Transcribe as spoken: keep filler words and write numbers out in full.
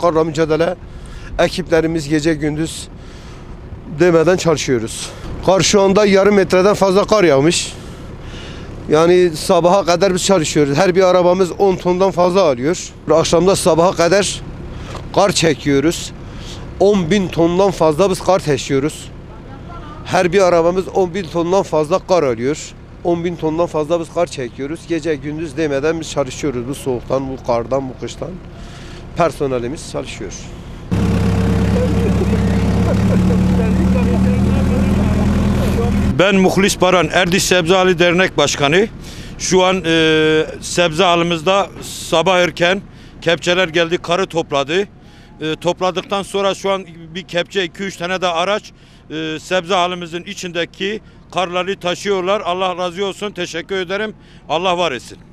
karla mücadele. Ekiplerimiz gece gündüz demeden çalışıyoruz. Kar şu anda yarım metreden fazla kar yağmış. Yani sabaha kadar biz çalışıyoruz. Her bir arabamız on tondan fazla alıyor. Akşamda sabaha kadar kar çekiyoruz. on bin tondan fazla biz kar taşıyoruz. Her bir arabamız on bin tondan fazla kar alıyor. on bin tondan fazla biz kar çekiyoruz. Gece gündüz demeden biz çalışıyoruz. Bu soğuktan, bu kardan, bu kıştan. Personelimiz çalışıyor. Ben Muhlis Baran, Erdiş Sebze Halı Dernek Başkanı. Şu an e, sebze halımızda sabah erken kepçeler geldi, karı topladı. E, topladıktan sonra şu an bir kepçe, iki üç tane de araç e, sebze halımızın içindeki karları taşıyorlar. Allah razı olsun, teşekkür ederim. Allah var etsin.